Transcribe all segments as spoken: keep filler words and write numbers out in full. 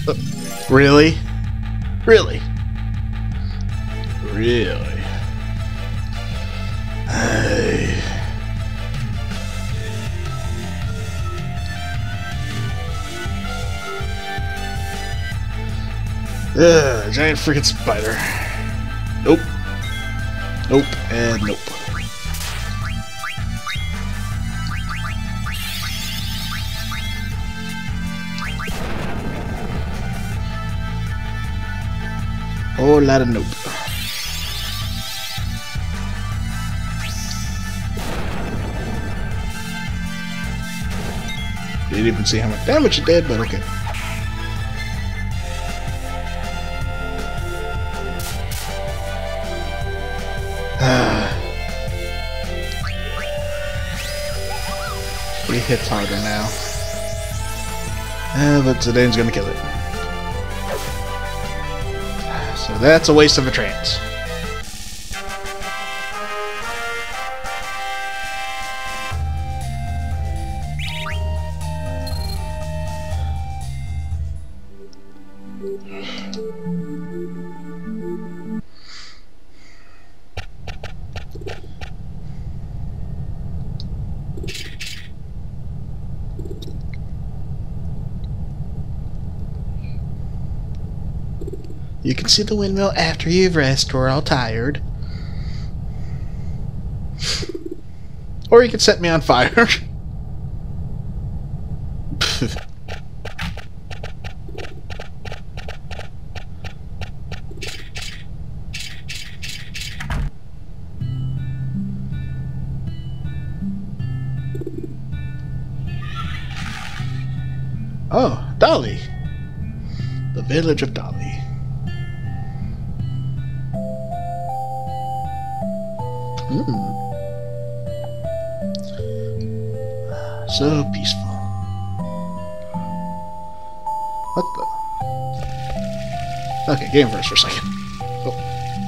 Uh, really? Really? Really? Hey. Ugh, giant freaking spider. Nope. Nope, and nope. Whole lot of nope. Didn't even see how much damage it did, but okay. He hits harder now. Uh, but Zidane's gonna kill it. So that's a waste of a trance. You can see the windmill after you've rested or all tired. Or you can set me on fire. Oh, Dali. The village of Dali. Hmm. So peaceful. What the? Okay, game first for a second. Oh.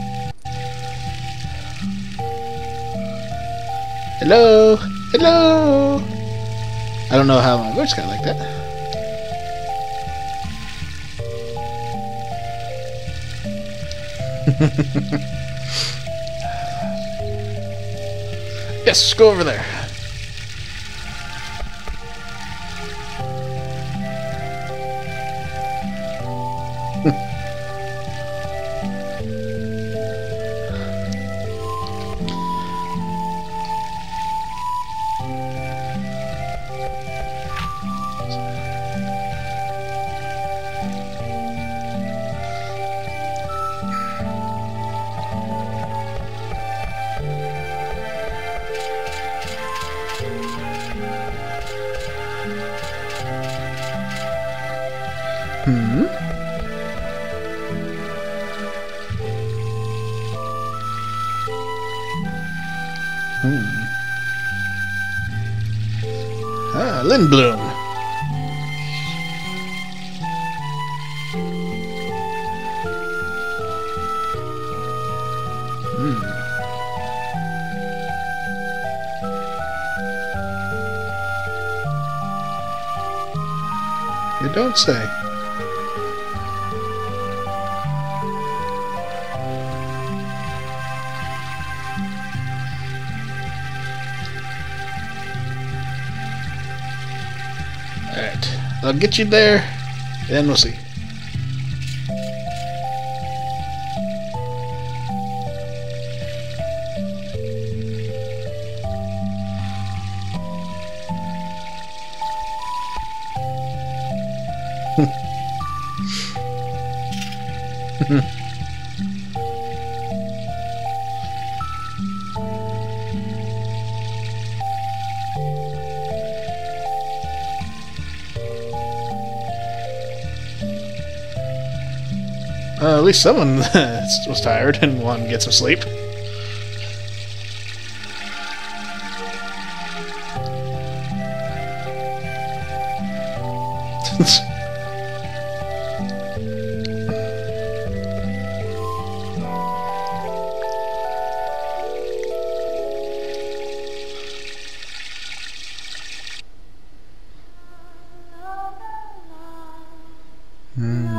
Hello? Hello? I don't know how my voice got like that. Yes, go over there. Hmm? Hmm. Ah, Lindblom. Hmm. You don't say. Alright, I'll get you there, and we'll see. Uh, at least someone was tired and wanted to get some sleep. Hmm.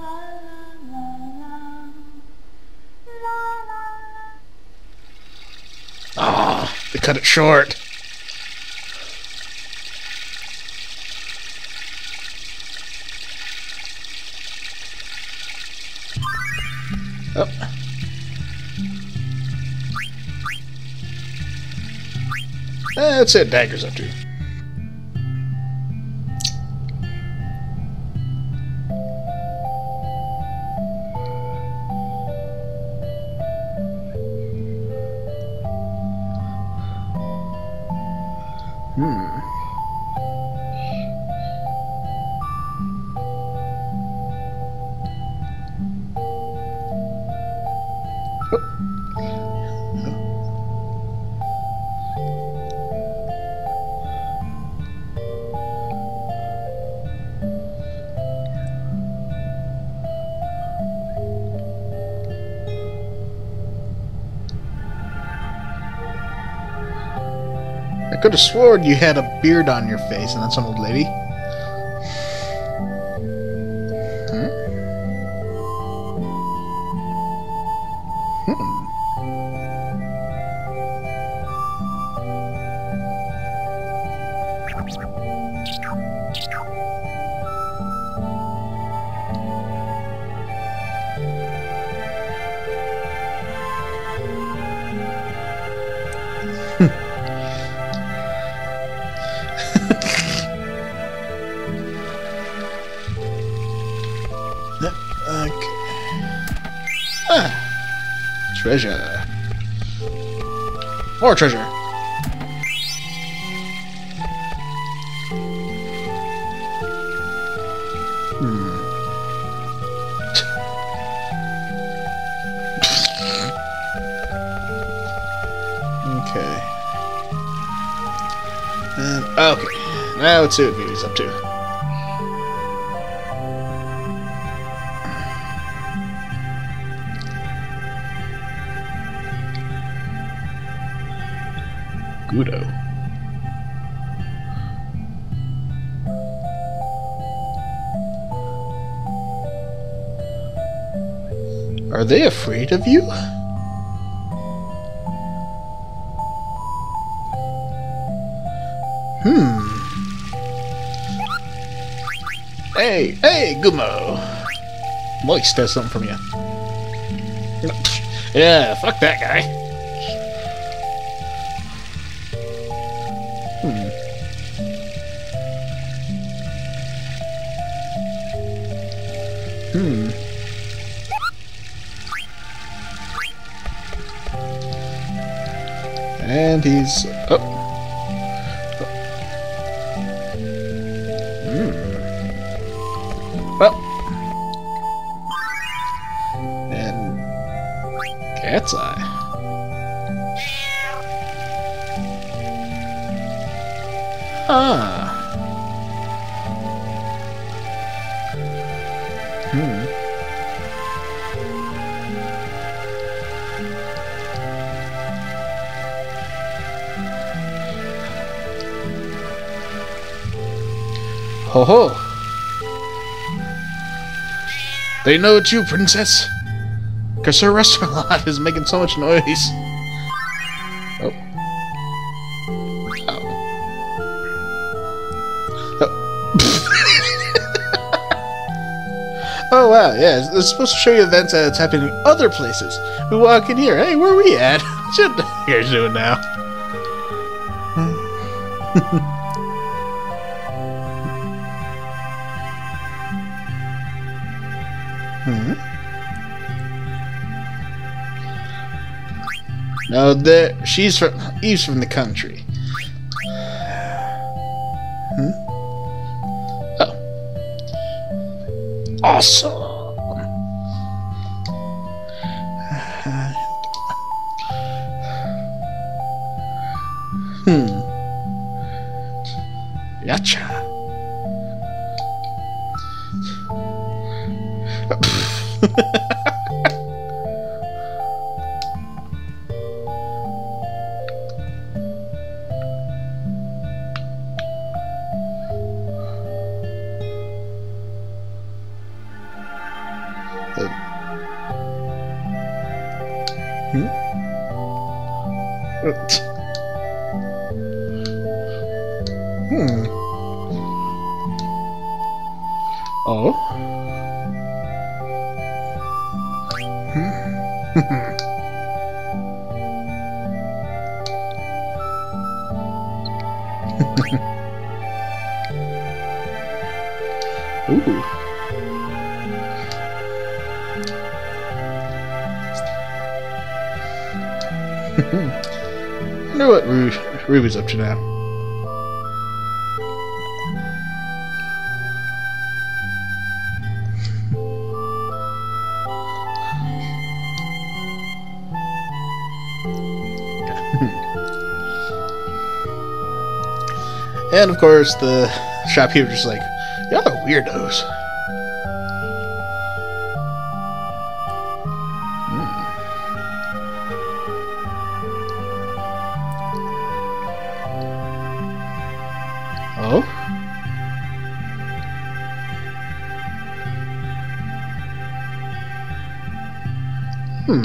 Oh, they cut it short. Oh. That's it. Dagger's up to. Hmm. I could have sworn you had a beard on your face, and that's an old lady. Hmm? Hmm. Okay. Ah, treasure. More treasure. Hmm. Okay. And, okay. Now let's see what Vivi's up to. Gudo. Are they afraid of you? Hmm. Hey, hey, Gumo. Moist has something from you. Yeah, fuck that guy. Hmm. Hmm. And he's oh. Hmm. Well. And cat's eye. Ah. Hmm. Ho ho. They know it's you, princess. Because her restaurant lot is making so much noise. Oh. Oh. Oh wow, yeah, it's supposed to show you events that's happening in other places. We walk in here, hey, where are we at? What you guys doing now? Hmm? No, the she's from Eve's from the country. Hmm? Oh. Awesome. Hmm. Yacha. Hmm. Oh. Hmm. Ooh. I know what Ru Ruby's up to now. And of course, the shopkeeper's just like, y'all are weirdos. Hmm. Oh? Hmm.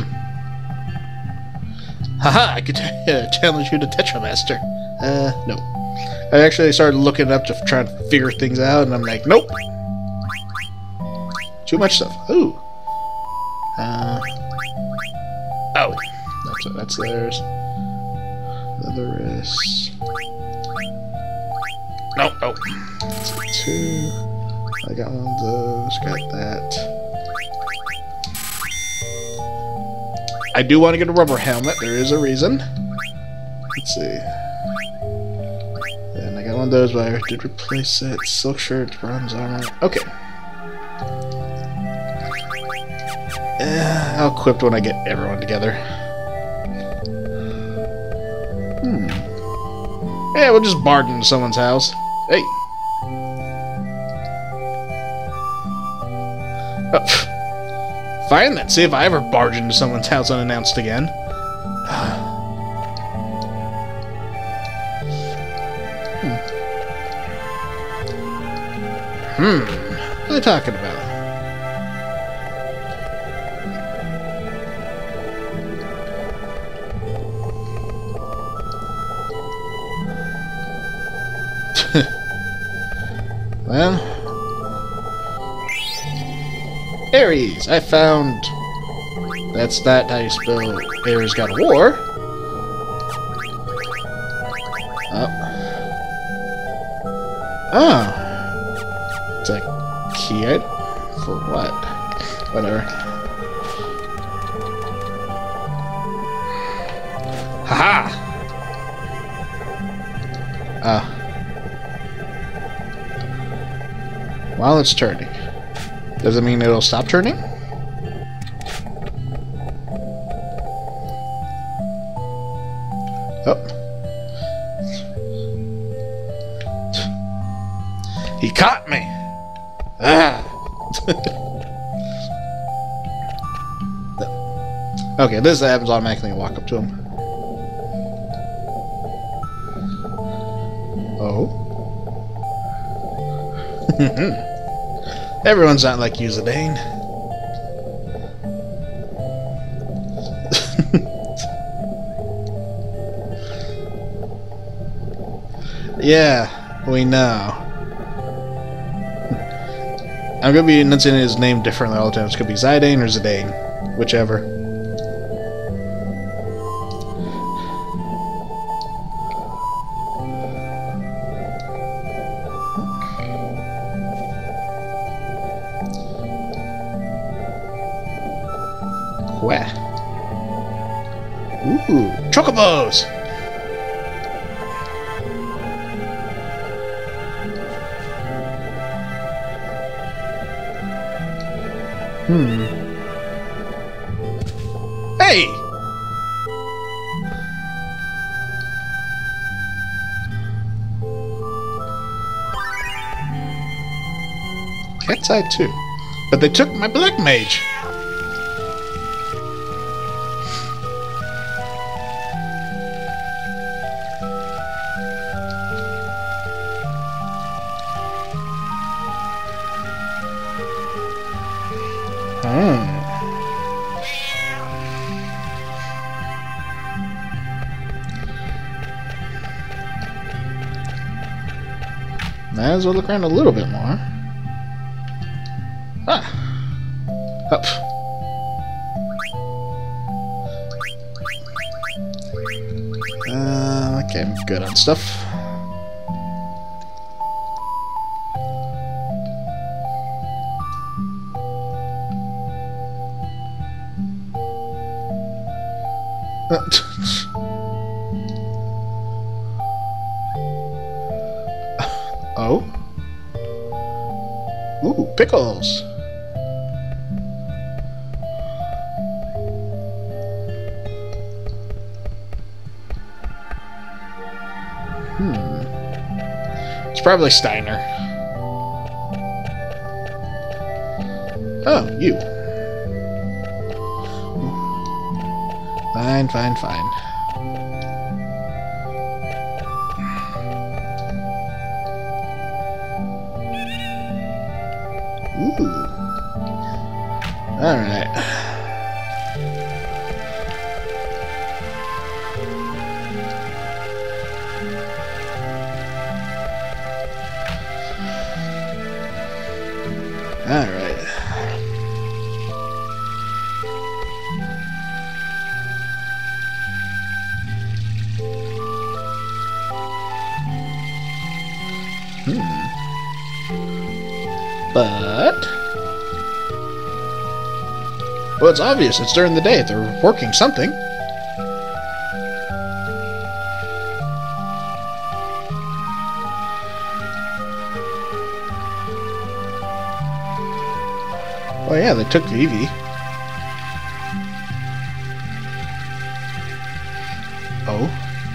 Haha, I could uh, challenge you to Tetra Master. Uh, no. I actually started looking it up to try to figure things out, and I'm like, nope. Too much stuff. Ooh. Uh. Oh. That's, that's theirs. The rest. Nope, nope. That's two. I got one of those. Got that. I do want to get a rubber helmet. There is a reason. Let's see. And I got one of those, but I did replace it. Silk shirt, bronze armor. Okay. Uh, I'll equip when I get everyone together. Hmm. Yeah, we'll just barge into someone's house. Hey. Oh. Fine then, see if I ever barge into someone's house unannounced again. hmm. Hmm. What are they talking about? Well... Ares, I found... That's that how you spell Ares got a war. Oh. Oh. It's a key item? For what? Whatever. Haha! Ah. While it's turning. Does it mean it'll stop turning? Oh. He caught me! Ah! Okay, this happens automatically and walk up to him. Oh. Everyone's not like you, Zidane. Yeah, we know. I'm gonna be enunciating his name differently all the time. It's gonna be Zidane or Zidane, whichever. Where? Ooh, chocobos! Hmm. Hey! Cat's Eye too. But they took my black mage. Might as well look around a little bit more. Ah! Up. Uh, okay, I'm good on stuff. Oh? Ooh, pickles! Hmm. It's probably Steiner. Oh, you. Fine, fine, fine. Ooh. Alright. Alright. Hmm. But... well, it's obvious. It's during the day. They're working something. Oh yeah, they took Vivi. Oh.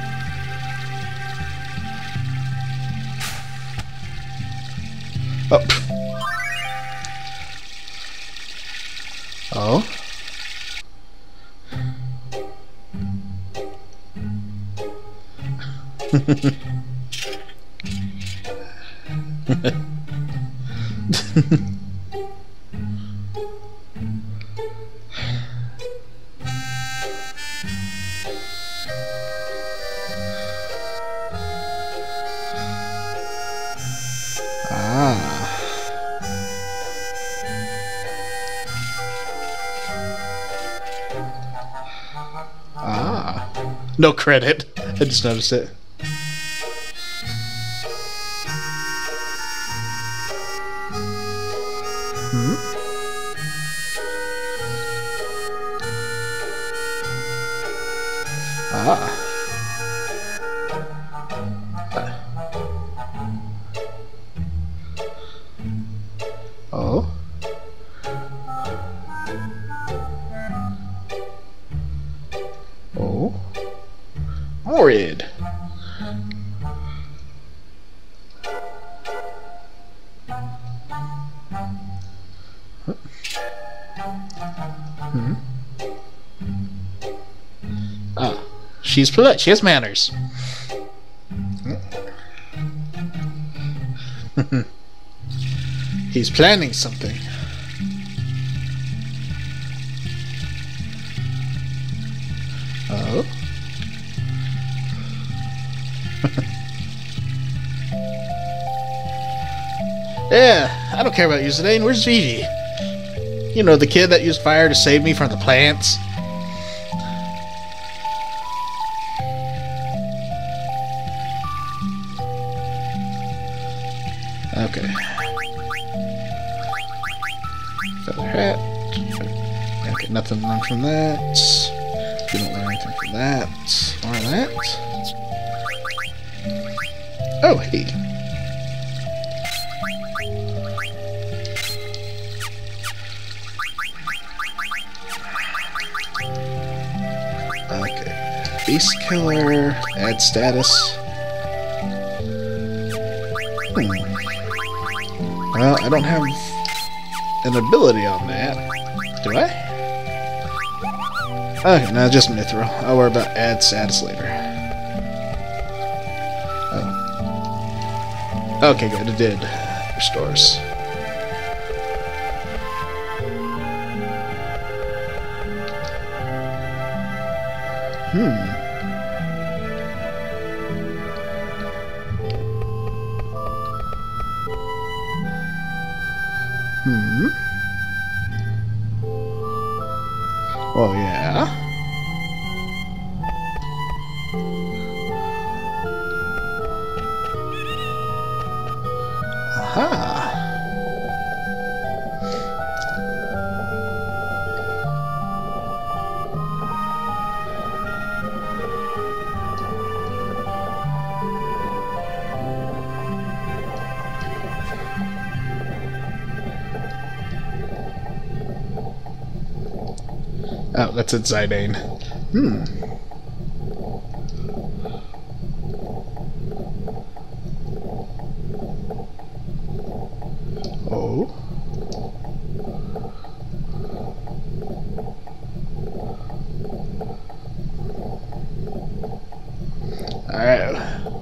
Oh. Oh. Ah. Ah. No credit. I just noticed it. Hmm? Ah. Oh. Oh. Horrid. Hmm. Ah. She's polite. She has manners. He's planning something. Oh. Yeah, I don't care about you today. And where's Vivi? You know, the kid that used fire to save me from the plants. Okay. Feather hat. Okay, nothing wrong from that. We don't learn anything from that. Or that. Oh, hey. Okay. Beast Killer. Add status. Hmm. Well, I don't have an ability on that. Do I? Okay, no, just Mithril. I'll worry about add status later. Oh. Okay, good. It did. Restores. Hmm. Hmm. Oh, yeah. Aha. Oh, that's it, Zidane. Hmm. Oh. Alright.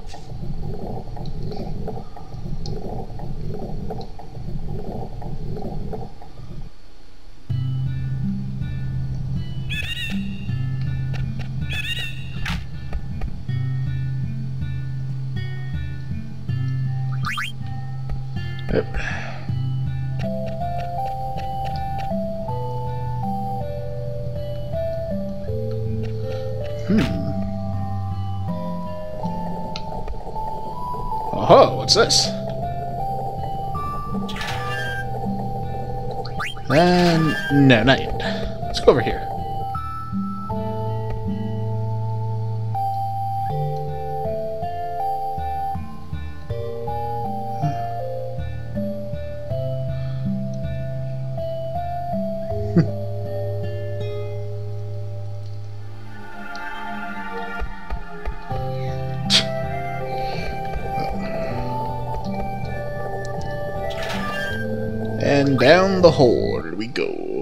Yep. Hmm. Oh, what's this? Uh, no, not yet. Let's go over here. And down the hole we go.